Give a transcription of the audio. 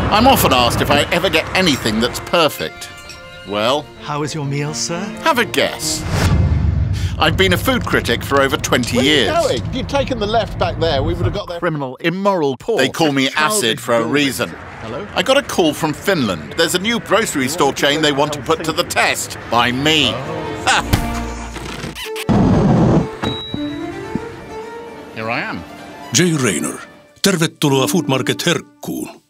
I'm often asked if I ever get anything that's perfect. Well... How was your meal, sir? Have a guess. I've been a food critic for over 20 years. Where are you going? If you'd taken the left back there, we would have got there. Criminal, immoral, poor. They call me Acid for a reason. Hello? I got a call from Finland. There's a new grocery store chain they want to put to the test. By me. Ha! Here I am. Rayner. Tervetuloa Food Market Herkkuun.